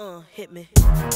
Hit me.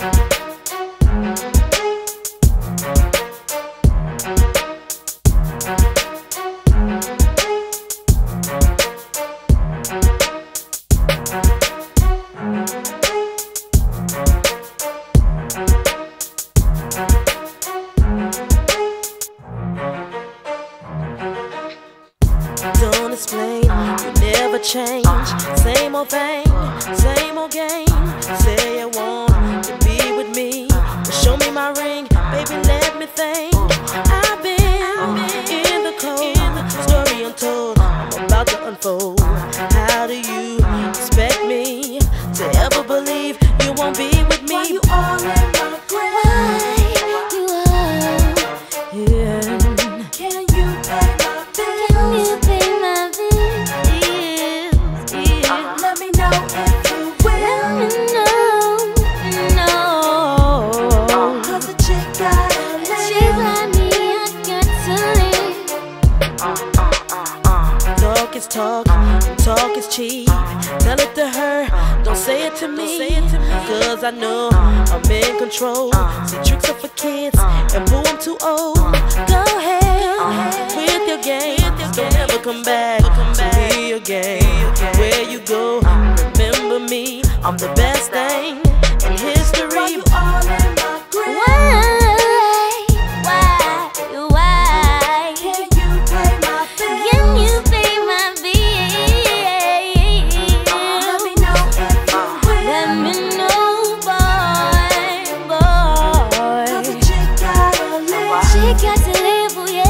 Don't explain, you never change. Same old thing, same old game. Say you want to be with me, but show me my ring, baby, let me think. I've been in the cold, story untold, I'm about to unfold. How do you expect me to ever believe you won't be with me? Why you all in my grave? You are, yeah. Can you pay my bills? Can you pay my bills? Let me know if you will. Let me know. Cause the chick got a live. Chick like me, I got to live. Talk is talk, talk is cheap. Tell it to her, don't say it to me. Cause I know I'm in control. See, tricks are for kids, and boo, I'm too old. Go ahead with your game. Don't ever come back to me again. Where you go, remember me. I'm the best thing in history. Why you all in my grave? Why? Can you pay my bills? Can you pay my bills? Let me know if you will. Let me know, boy. Cause the chick gotta live. She got to live, oh yeah.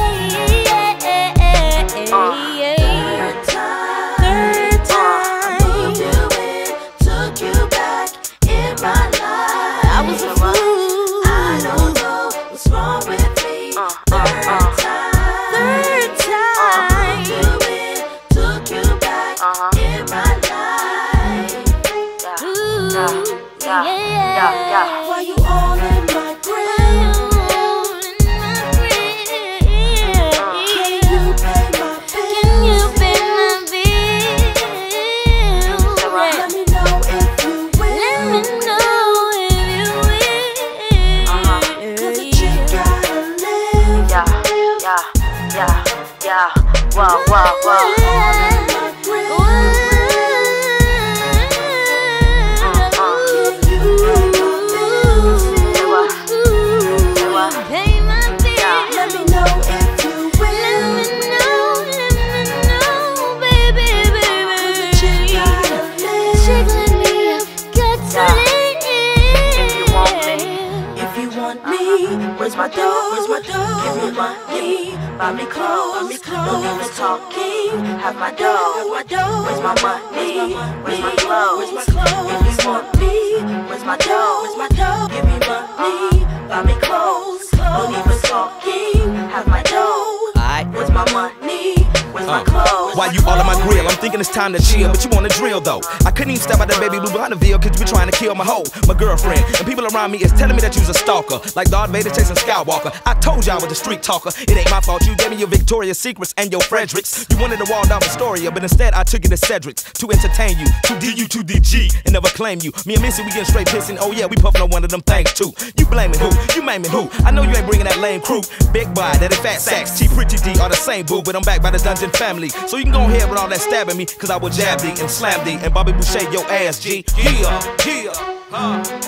Third time, I moved you in, took you back in my life. I was a fool, I don't know what's wrong with me. Third time, I moved you in, took you back in my life. Ooh, yeah. Why you all in my grave? Wow. Where's my dough? Where's my dough? Give me money, buy me clothes. No need for talking. Have my dough. Where's my money? Where's my clothes? If you want me, where's my dough? Where's my dough? Give me money, buy me clothes. No need for talking. Have my dough. Where's my money? Where's my clothes? Why you all on my grill? I'm thinking it's time to chill, but you wanna drill though. I couldn't even step out that baby blue behind the veil, cause you be trying to kill my hoe, my girlfriend. And people around me is telling me that you's a stalker, like Darth Vader chasing Skywalker. I told you I was a street talker. It ain't my fault. You gave me your Victoria's Secrets and your Fredericks. You wanted a walled off Astoria, but instead I took it to Cedric's to entertain you, to DU, to DG, and never claim you. Me and Missy, we getting straight pissing. Oh yeah, we puffing on one of them things too. You blaming who? You maiming who? I know you ain't bringing that lame crew. Big boy, that ain't fat sacks. T Pretty D are the same boo, but I'm back by the Dungeon family. So you can go ahead with all that stabbing me, cause I will jab thee and slam thee and Bobby Boucher your ass, G. Yeah.